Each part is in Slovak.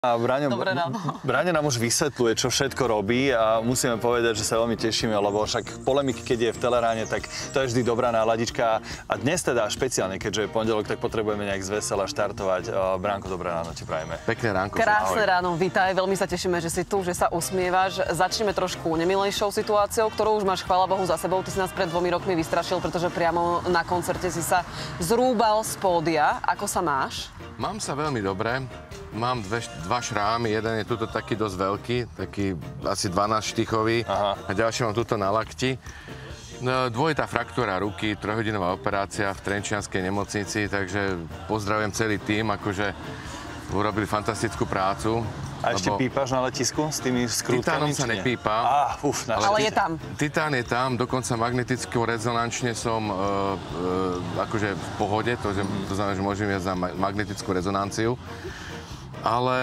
A Braňo nám už vysvetľuje, čo všetko robí a musíme povedať, že sa veľmi tešíme, lebo však polemiky, keď je v Teleráne, tak to je vždy dobrá náladička. A dnes teda špeciálne, keďže je pondelok, tak potrebujeme nejak zvesela štartovať. Bránko, dobré ráno ti prajeme. Pekné ránko. Krásne ráno, vítaj, veľmi sa tešíme, že si tu, že sa usmievaš. Začneme trošku nemilejšou situáciou, ktorú už máš, chvála Bohu, za sebou. Ty si nás pred 2 rokmi vystrašil, pretože priamo na koncerte si sa zrúbal z pódia. Ako sa máš? Mám sa veľmi dobre. Mám dva šrámy, jeden je tuto taký dosť veľký, taký asi 12 štychový. Aha. A ďalší mám tuto na lakti. No, dvojitá fraktúra ruky, 3-hodinová operácia v trenčianskej nemocnici, takže pozdravujem celý tím, akože urobili fantastickú prácu. A ešte pípaš na letisku s tými skrútkami? Titánom sa nepípa. Ale je tam. Titán je tam, dokonca magneticko-rezonančne som akože v pohode, to znamená, že môžem jazť na magnetickú rezonanciu. Ale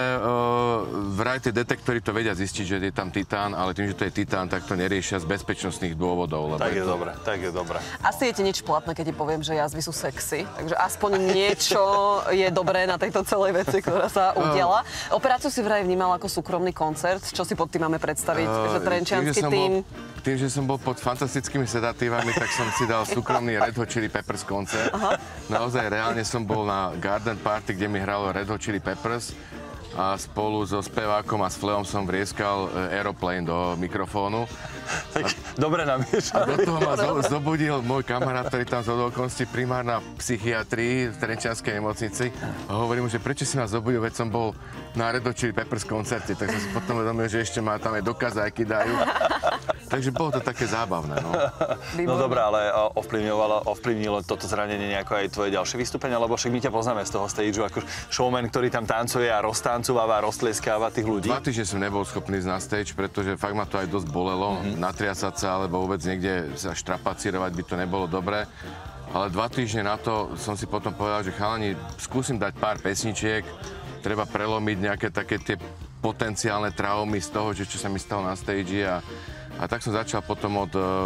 vraj tie detektory to vedia zistiť, že je tam titán, ale tým, že to je titán, tak to neriešia z bezpečnostných dôvodov. Tak je dobré, tak je dobré. Asi je ti nič platné, keď ti poviem, že jazvy sú sexy, takže aspoň niečo je dobré na tejto celej veci, ktorá sa udiala. Operáciu si vraj vnímal ako súkromný koncert, čo si pod tým máme predstaviť, že trenčiansky tím... Tým, že som bol pod fantastickými sedatívami, tak som si dal súkromný Red Hot Chili Peppers koncert. Aha. Naozaj reálne som bol na Garden Party, kde mi hralo Red Hot Chili Peppers a spolu so spevákom a s Fleom som vrieskal Aeroplane do mikrofónu. Tak dobre namiešané. A do toho ma zobudil môj kamarát, ktorý tam z okolností primár na psychiatrii v trenčianskej nemocnici. A hovorím mu, že prečo si ma zobudil, veď som bol na Red Hot Chili Peppers koncerte. Tak som si potom uvedomil, že ešte ma tam aj dokazajky dajú. Takže bolo to také zábavné, no. No dobré, ale ovplyvnilo toto zranenie nejako aj tvoje ďalšie vystúpenia? Lebo však my ťa poznáme z toho stageu ako showman, ktorý tam tancuje a roztancováva, roztlieskáva tých ľudí. 2 týždne som nebol schopný ísť na stage, pretože fakt ma to aj dosť bolelo. Natriasať sa, alebo vôbec niekde sa štrapacírovať by to nebolo dobré. Ale 2 týždne na to som si potom povedal, že chalani, skúsim dať pár pesničiek, treba prelomiť nejaké také tie potenciálne traumy z toho, že čo sa mi stalo na stage a tak som začal potom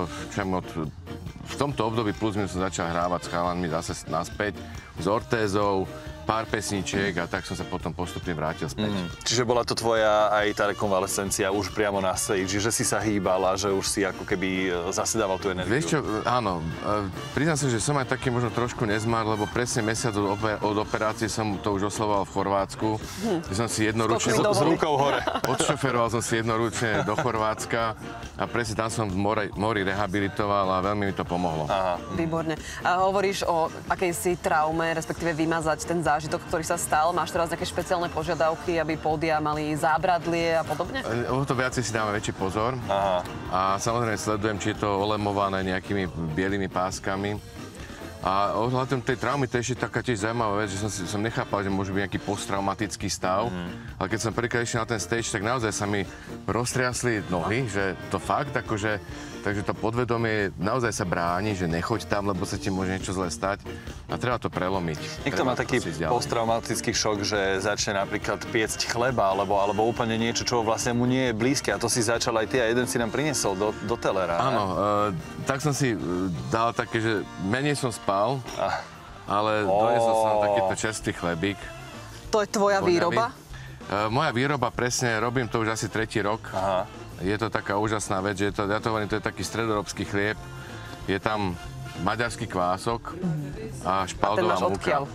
v tomto období plus minus som začal hrávať s chalanmi zase naspäť, s ortézou, pár pesničiek a tak som sa potom postupne vrátil späť. Čiže bola to tvoja aj tá rekonvalescencia už priamo na stage, že si sa hýbal a že už si ako keby zasedával tú energiu? Vieš čo, áno. Priznám sa, že som aj taký možno trošku nezmar, lebo presne mesiac od operácie som to už oslavoval v Chorvátsku. Som si jednoručne... S rukou hore. Odšoferoval som si jednoručne do Chorvátska a presne tam som v mori rehabilitoval a veľmi mi to pomohlo. Aha. Výborne. A hovoríš o akejsi traume, respektíve vymazať ten zážitok, ktorý sa stal. Máš teraz nejaké špeciálne požiadavky, aby pódia mali zábradlie a podobne? O to viacej si dáme väčší pozor. Aha. A samozrejme sledujem, či je to olemované nejakými bielými páskami. A ohľadom tej traumy to je ešte taká tiež zaujímavá vec, že som nechápal, že môže byť nejaký posttraumatický stav. Ale keď som prvýkrát išiel na ten stage, tak naozaj sa mi roztriasli nohy, že to fakt akože... Takže to podvedomie naozaj sa bráni, že nechoď tam, lebo sa ti môže niečo zle stať a treba to prelomiť. Niekto má taký posttraumatický šok, že začne napríklad piecť chleba alebo úplne niečo, čo vlastne mu nie je blízke a to si začal aj ty a jeden si nám priniesol do telera. Áno, tak som si dal také, že menej som spal, ale doniesol som takýto čerstvý chlebík. To je tvoja výroba? Moja výroba, presne, robím to už asi 3. rok. Aha. Je to taká úžasná vec, že ja to hovorím, to je taký stredoeurópsky chlieb. Je tam maďarský kvások a špaldová múka.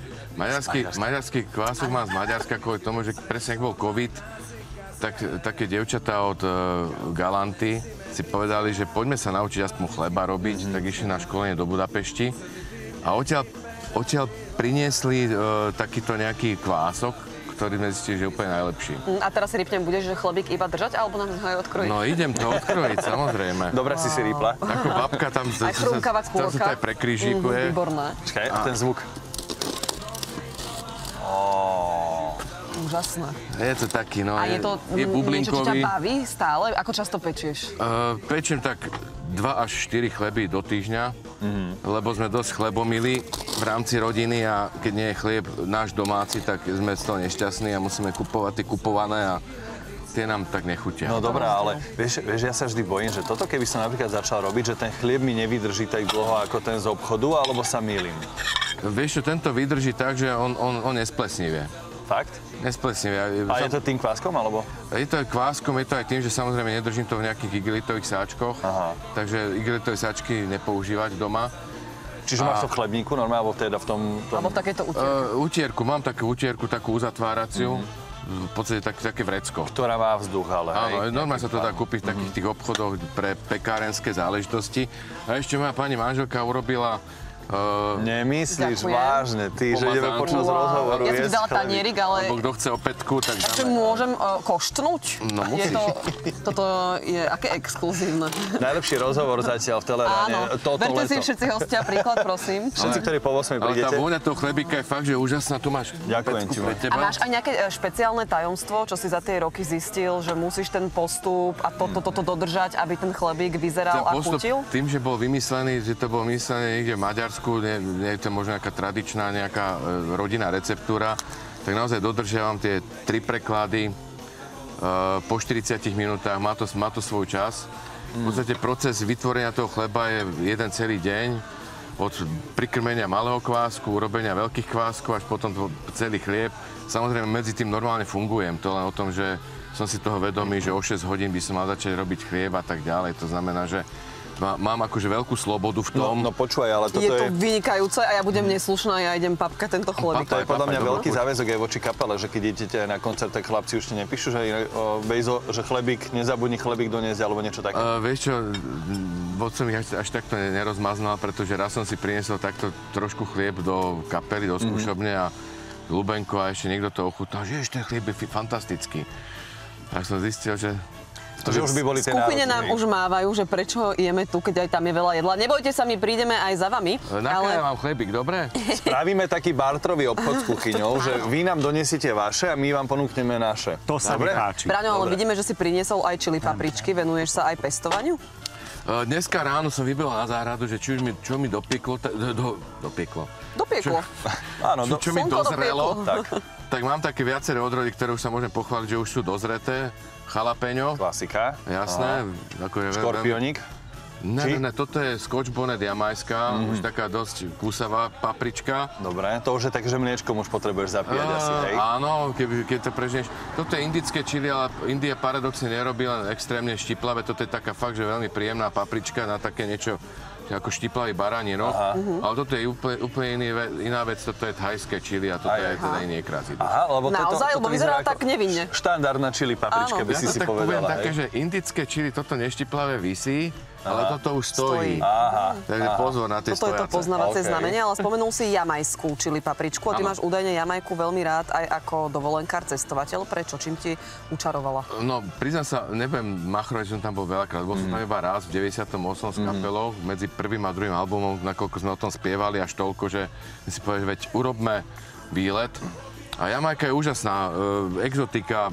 Maďarský kvások mám z Maďarska kvôli tomu, že presne ak bol COVID, tak také dievčatá od Galanty si povedali, že poďme sa naučiť aspoň chleba robiť, tak išli na školenie do Budapešti a odtiaľ priniesli takýto nejaký kvások, ktorý sme zistili, že je úplne najlepší. A teraz si rýpnem, budeš žchlebík iba držať, alebo nám ho aj odkrojiť? No idem to odkrojiť, samozrejme. Dobre si rýpla. Ako babka tam aj chrumkavá kôrka. To sa aj prekrížikuje. Výborné. Čakaj, a ten zvuk. Úžasné. Je to taký, no, je to niečo, čo ťa baví stále? Ako často pečieš? Pečiem tak 2 až 4 chleby do týždňa, lebo sme dosť chlebomilí v rámci rodiny a keď nie je chlieb náš domáci, tak sme z toho nešťastní a musíme kupovať tie kupované a tie nám tak nechutia. No dobrá, ale vieš, ja sa vždy bojím, že toto keby som napríklad začal robiť, že ten chlieb mi nevydrží tak dlho ako ten z obchodu, alebo sa mýlim? Vieš čo, tento vydrží tak, že on nesplesnivie. Fakt? Nesplesnivé. A je to tým kváskom, alebo? Je to aj kváskom, je to aj tým, že samozrejme nedržím to v nejakých igelitových sáčkoch. Aha. Takže igelitové sáčky nepoužívať doma. Čiže máš to v chlebníku normálne, alebo teda v tom... Alebo v takéto utierke? Utierku, mám takú utierku, takú uzatváraciu. V podstate také vrecko. Ktorá má vzduch, ale áno, normálne sa to dá kúpiť v takých tých obchodoch pre pekárenské záležitosti. A ešte moja pani manželka urobila... Nemyslíš Ďakujem. vážne, ty, že ideme počas rozhovoru Ja som ti dala tanierik, ale... Alebo kto chce opätku, tak Takže dáme. môžem koštnúť? No, musíš. Toto je aké exkluzívne. Najlepší rozhovor zatiaľ v Teleráne. Áno, Toto berte si leto. všetci hostia príklad, prosím. Všetci, ktorí po 8 Ale tá prídete. vôňa toho chlebíka je fakt, že úžasná. Tu máš Ďakujem pecku ti, pre Maťo. teba. A máš aj nejaké špeciálne tajomstvo, čo si za tie roky zistil, že musíš ten postup a toto dodržať, aby ten chlebík vyzeral a postup, chutil? tým, že bol vymyslený, že to bolo vymyslené niekde v Maďarsku, nie je to možno nejaká tradičná, nejaká rodinná receptúra, tak naozaj dodržiavam tie 3 preklady po 40 minútach, má to svoj čas. V podstate proces vytvorenia toho chleba je jeden celý deň, od prikrmenia malého kvásku, urobenia veľkých kváskov až potom celý chlieb. Samozrejme, medzi tým normálne fungujem, to len o tom, že som si toho vedomý, že o 6 hodín by som mal začať robiť chlieb a tak ďalej. To znamená, že mám akože veľkú slobodu v tom. No počúvaj, ale toto Je to vynikajúce a ja budem neslušná, ja idem papkať tento chlebík. To je podľa mňa Dobrú veľký chuť. záväzok aj voči kapele, že keď idete na koncert, tak chlapci už ti nepíšu, že Bejzo, že chlebík, nezabudni chlebík doniesť, alebo niečo také. Vieš čo, moc som ich až takto nerozmaznal, pretože raz som si priniesol takto trošku chlieb do kapely, do skúšobne a Lubenko a ešte niekto to ochutnal, že ten chlieb je fantastický. Tak som zistil, že... že už by boli tie V kuchyne nám nároky. už mávajú, že prečo jeme tu, keď aj tam je veľa jedla. Nebojte sa, my prídeme aj za vami. Ja mám chlebík, dobre? Spravíme taký bartrový obchod s kuchyňou, že vy nám donesiete vaše a my vám ponúkneme naše. To sa mi páči. Braňo, ale Dobre. vidíme, že si priniesol aj čili papričky. Venuješ sa aj pestovaniu? Dneska ráno som vybehol na záhradu, že čo mi dopieklo, dopieklo. Dopieklo. Áno, Čo mi Slnko dozrelo, dopieklo. tak mám také viaceré odrody, ktoré už sa môžem pochváliť, že už sú dozreté. Jalapeňo, klasika. jasné. Akože Škorpiónik. Či? Ne, toto je Scotch bonnet jamajská, už taká dosť kúsavá paprička. Dobre, to už je také, že mliečkom už potrebuješ zapíjať asi, hej? Áno, keď to prežneš. Toto je indické čili, ale India paradoxne nerobí len extrémne štiplavé. Toto je taká fakt, že veľmi príjemná paprička na také niečo ako štiplavý baráni roh. Ale toto je úplne iná vec, toto je thajské čili a toto je teda iný ekrazit. Aha, lebo Naozaj, lebo vyzerá tak nevinne. Štandardná čili paprička, Áno. by Ja si to si tak poviem povedala, také, hej? že indické čili, toto neštiplavé visí, ale toto už stojí. Aha. Takže pozor na tie Toto je to stojace. poznávacie OK. znamenie, ale spomenul si jamajskú čili papričku a ty Áno. máš údajne Jamajku veľmi rád aj ako dovolenkár, cestovateľ. Prečo? Čím ti učarovala? No, priznám sa, nebudem machrovať, že som tam bol veľakrát. Bol som tam iba raz v 98. s kapelou, medzi prvým a druhým albumom, nakoľko sme o tom spievali až toľko, že si povedali, že veď urobme výlet. A Jamajka je úžasná, exotika,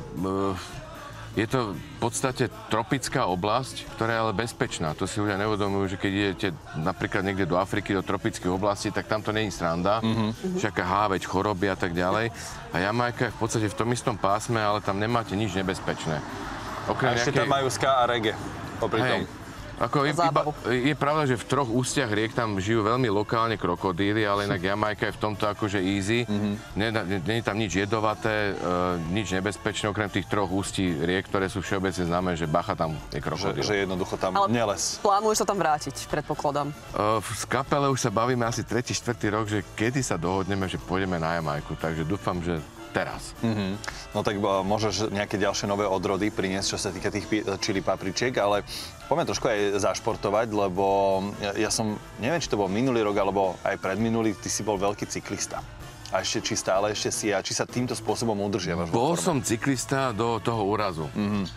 je to v podstate tropická oblasť, ktorá je ale bezpečná. To si ľudia neuvedomujú, že keď idete napríklad niekde do Afriky, do tropických oblastí, tak tam to nie je sranda. Všaká háveť, choroby a tak ďalej. A Jamajka je v podstate v tom istom pásme, ale tam nemáte nič nebezpečné. A ešte tam majú ska a reggae. Popri tom. Ako Zábavu. je pravda, že v 3 ústiach riek tam žijú veľmi lokálne krokodíly, ale inak Jamajka je v tomto akože easy. Nie je tam nič jedovaté, nič nebezpečné, okrem tých 3 ústí riek, ktoré sú všeobecne známe, že bacha tam je krokodíl. Že jednoducho tam Ale neles. plánuješ sa tam vrátiť, predpokladám. V kapele už sa bavíme asi 3. 4. rok, že kedy sa dohodneme, že pôjdeme na Jamajku, takže dúfam, že teraz. No tak môžeš nejaké ďalšie nové odrody priniesť, čo sa týka tých čili papričiek, ale poďme trošku aj zašportovať, lebo ja som, neviem, či to bol minulý rok, alebo aj predminulý, ty si bol veľký cyklista. A ešte, či stále ešte si a či sa týmto spôsobom udržiavaš vo Bol forme? som cyklista do toho úrazu.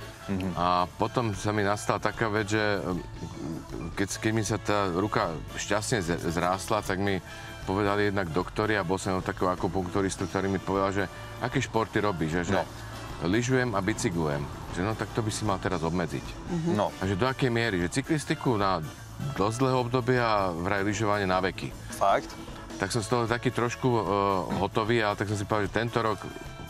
A potom sa mi nastala taká vec, že keď mi sa tá ruka šťastne zrástla, tak mi povedali jednak doktori a bol som takého akupunkturistu, ktorý mi povedal, že aké športy robíš, že lyžujem a bicyklujem. Že no tak to by si mal teraz obmedziť. No, A že do akej miery? Že cyklistiku na dosť dlhé obdobie a vraj lyžovanie na veky. fakt? Tak som z toho taký trošku hotový, ale tak som si povedal, že tento rok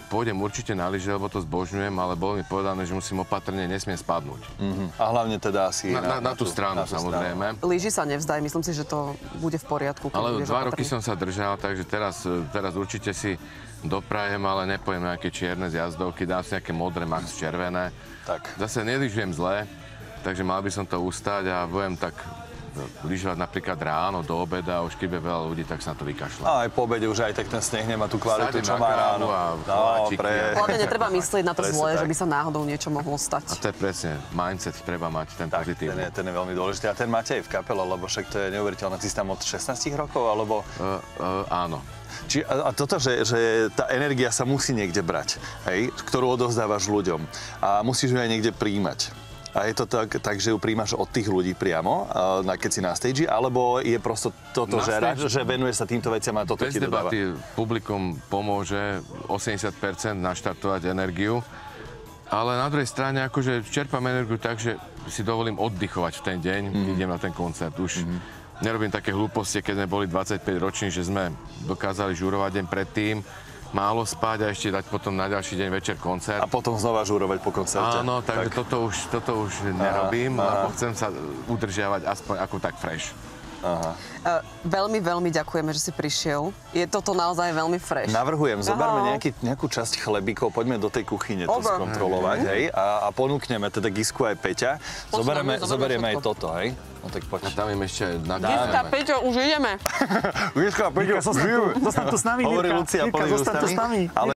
pôjdem určite na lyže, lebo to zbožňujem, ale bolo mi povedané, že musím opatrne, nesmiem spadnúť. A hlavne teda asi Na tú stranu, samozrejme. Lyži sa nevzdaj, myslím si, že to bude v poriadku. Ale 2 roky som sa držal, takže teraz určite si doprajem, ale nepojem nejaké čierne zjazdovky, dám si nejaké modré, max červené. Tak. Zase nelyžujem zle, takže mal by som to ustať a budem tak lyžovať napríklad ráno do obeda, už keď je veľa ľudí, tak sa na to vykašľam. A aj po obede už aj tak ten sneh nemá tú kvalitu, čo má ráno. Hlavne netreba myslieť na to Presne zlé, tak. že by sa náhodou niečo mohlo A stať. to je presne, mindset treba mať, ten Tak, pozitívny. ten je veľmi dôležitý. A ten máte aj v kapele, lebo však to je neuveriteľné. Ty si tam od 16 rokov, alebo... Áno. A toto, že tá energia sa musí niekde brať, hej, ktorú odovzdávaš ľuďom a musíš ju aj niekde príjmať. A je to tak, že ju príjmaš od tých ľudí priamo, keď si na stage, alebo je prosto toto, že venuješ sa týmto veciam a toto Bez ti dodáva? debaty publikum pomôže 80% naštartovať energiu, ale na druhej strane akože čerpám energiu tak, že si dovolím oddychovať v ten deň, idem na ten koncert. Už nerobím také hlúposti, keď sme boli 25 roční, že sme dokázali žurovať deň predtým, málo spať a ešte dať potom na ďalší deň večer koncert. A potom znova žúrovať po koncerte. Áno, takže toto už nerobím, lebo chcem sa udržiavať aspoň ako tak fresh. Veľmi, veľmi ďakujeme, že si prišiel. Je toto naozaj veľmi fresh. Navrhujem, zoberme nejakú časť chlebíkov, poďme do tej kuchyne to skontrolovať, hej, a ponúkneme teda Gisku aj Peťa. Zoberieme aj toto, hej. No tak poď. A tam im ešte Giska, Peťo, už ideme. Giska, Peťo, Zostaň tu s nami, hovorí Mirka. Lucia Mirka, plnými zostaň tu s ústami. nami. Ale